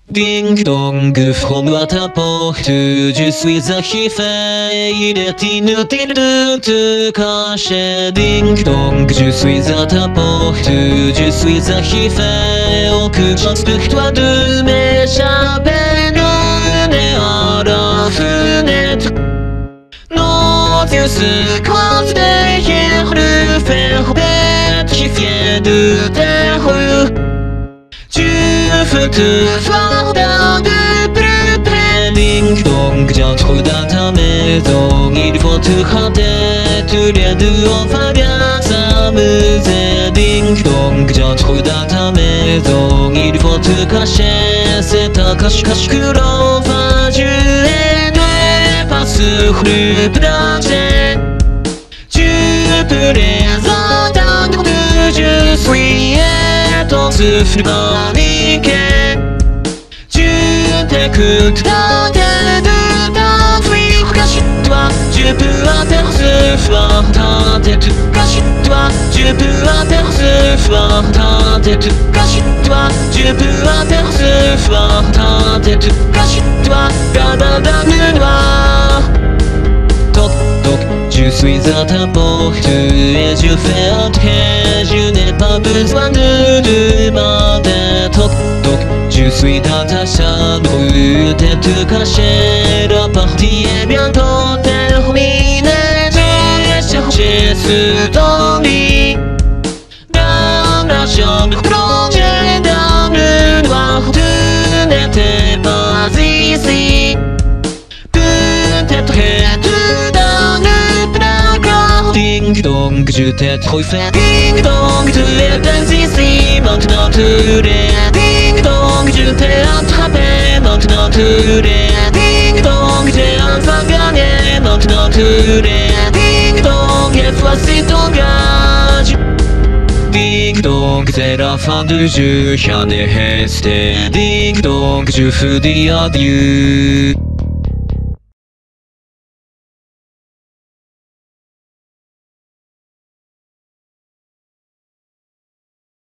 Ding dong, from what apporte, je suis archivé, il est inutile de te cacher. Ding dong, je suis à ta porte, je suis archivé, aucune chance pour toi de m'échapper. Non, n'est à la fenêtre. Nos yeux se croisent derrière le fer pétrifié de terre. Tu veux te voir de plus près. Ding dong, j'entre dans ta maison. Il faut te rater, tous les deux on va bien s'amuser. Ding dong, j'entre dans ta maison. Il faut te cacher, c'est un cache-cache que l'on va jouer. Ne pas sur le plancher. Tu peux les entendre, je suis ton souffle paniqué. Tu t'écoutes dans tes deux t'enfuir. Cache-toi, tu peux apercevoir ta tête. Cache-toi, tu peux apercevoir ta tête. Cache-toi, tu peux apercevoir ta tête. Cache-toi, dans le noir. Toc toc, je suis à ta porte et je fais entrer. Je n'ai pas besoin de demander. Toc toc, je suis dans ta chambre, t'es te caché. La partie est bientôt terminée. J'ai cherché sous ton lit, dans la chambre plongée dans le noir. Tu n'étais pas ici. Peut-être es-tu dans le placard. Ding dong, je t'ai trouvé. Ding dong, tu étais ici. Maintenant tu l'es. Ding dong, je t'ai attrapé. Maintenant tu l'es. Ding dong, j'ai enfin gagné. Maintenant tu l'es. Ding dong, et voici ton gage. Ding dong, c'est la fin du jeu, j'en ai resté. Ding dong, je vous dis adieu.